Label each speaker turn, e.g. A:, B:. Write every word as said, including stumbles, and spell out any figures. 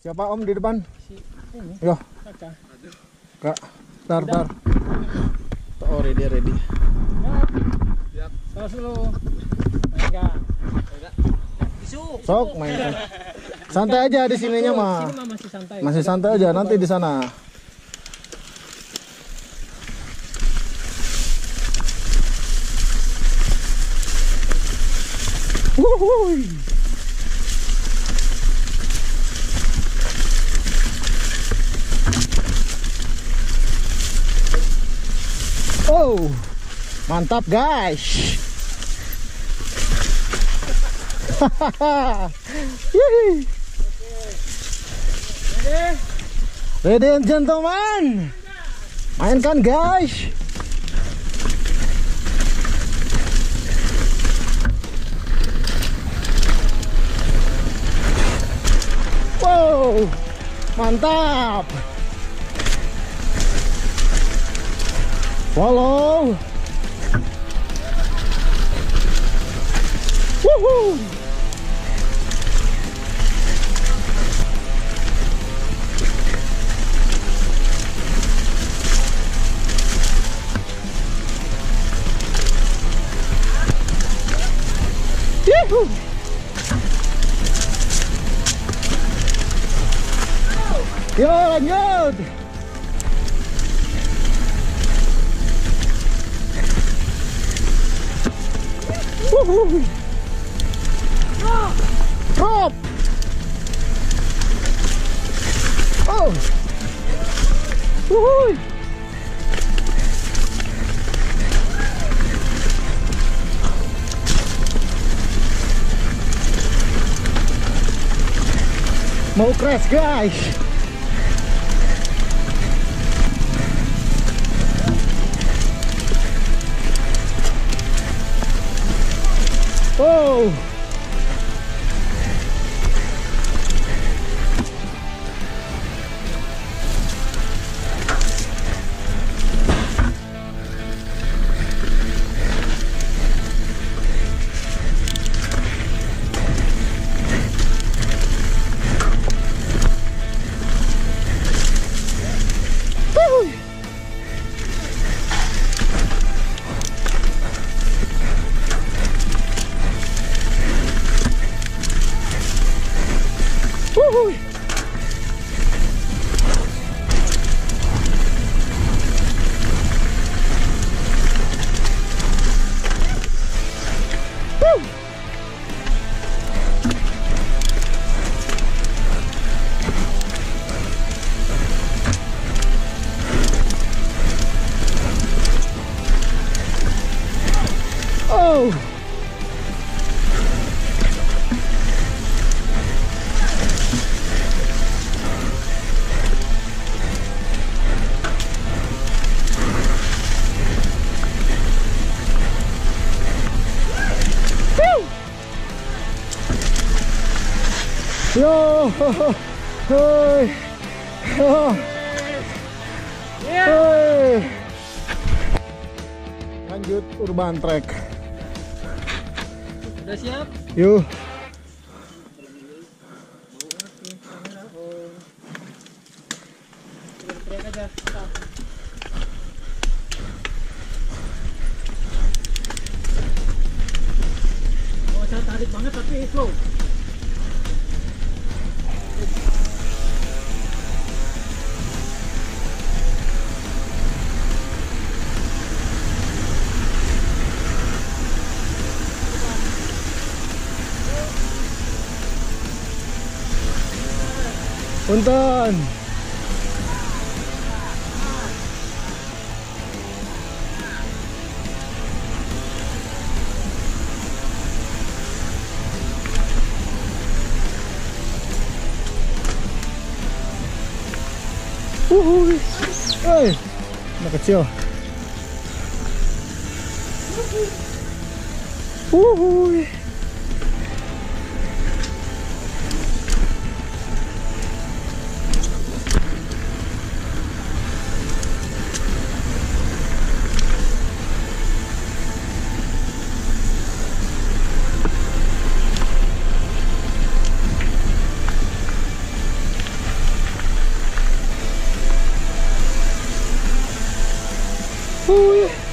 A: Siapa Om di depan?
B: Si ini.
A: Yo.
B: Kakak.
A: Kak. Tar, tar. Oh, ready, ready.
B: Siap. Terus dulu. Enggak. Enggak.
A: Sok main. Santai aja di sininya mah.
B: Sini mah masih santai.
A: Masih santai aja, nanti di sana. Wuhui. Oh, mantap guys. Yeay. Ready and gentlemen, mainkan guys. Wow, mantap. Follow. Woohoo. Yuhu. Yo, lanjut. Wuhu. Drop. Oh. Wuhu. Mau crash guys. Oh. Woohoo! Woo! Oh! Yo, hoi, oh, hoi. Lanjut urban trek.
B: Udah siap?
A: Yuk.
B: Trek aja. Mau saya tarik banget tapi slow.
A: Punten. Wuhui. Hei, anak kecil. Wuhui. Wih.